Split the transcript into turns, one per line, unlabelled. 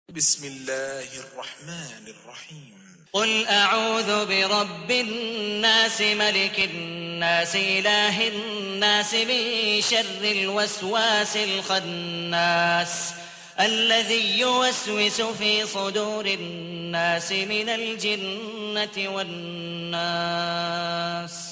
بسم الله الرحمن الرحيم
قل أعوذ برب الناس ملك الناس إله الناس من شر الوسواس الخناس الذي يوسوس في صدور الناس من الجنة والناس.